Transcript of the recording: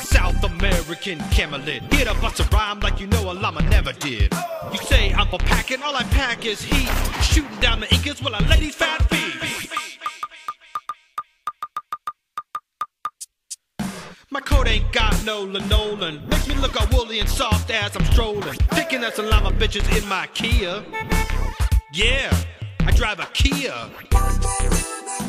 South American camelid, here to bust a rhyme like you know a llama never did. You say I'm for packing, all I pack is heat, shooting down the Incas while a lady's fat feet. My coat ain't got no linoleum, makes me look all woolly and soft as I'm strolling, thinking that's a llama bitches in my Kia. Yeah, I drive a Kia.